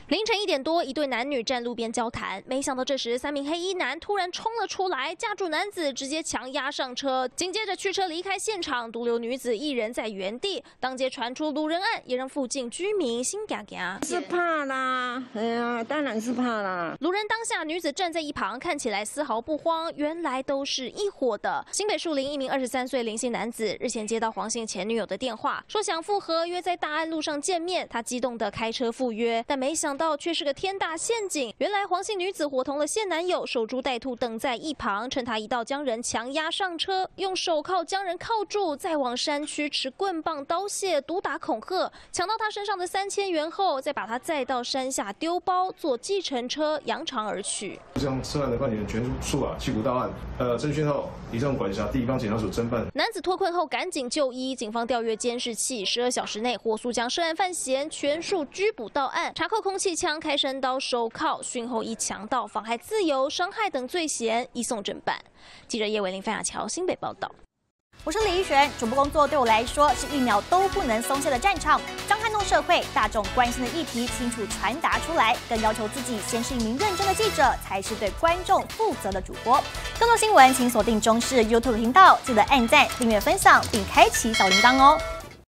凌晨1点多，一对男女站路边交谈，没想到这时3名黑衣男突然冲了出来，架住男子，直接强压上车，紧接着驱车离开现场，独留女子一人在原地。当街传出掳人案，也让附近居民心嘎嘎。 是怕啦，哎呀，当然是怕啦。 掳人当下，女子站在一旁，看起来丝毫不慌，原来都是一伙的。新北树林一名23岁林姓男子日前接到黄姓前女友的电话，说想复合，约在大安路上见面。他激动地开车赴约，但没想到却是个天大陷阱。原来黄姓女子伙同了现男友，守株待兔，等在一旁，趁他一到将人强压上车，用手铐将人铐住，再往山区持棍棒、刀械毒打恐吓，抢到他身上的3000元后，再把他载到山下丢包，坐计程车扬长而去。 将涉案的犯人全数缉捕到案，侦讯后移送管辖地方检察署侦办。 男子脱困后赶紧就医，警方调阅监视器，12小时内火速将涉案犯嫌全数拘捕到案，查扣空气枪、开山刀、手铐，讯后以强盗、妨害自由、伤害等罪嫌移送侦办。记者叶伟玲、范雅乔新北报道。 我是李玉璇，主播工作对我来说是1秒都不能松懈的战场，将撼动社会大众关心的议题清楚传达出来，更要求自己先是一名认真的记者，才是对观众负责的主播。更多新闻请锁定中视 YouTube 频道，记得按赞、订阅、分享，并开启小铃铛哦。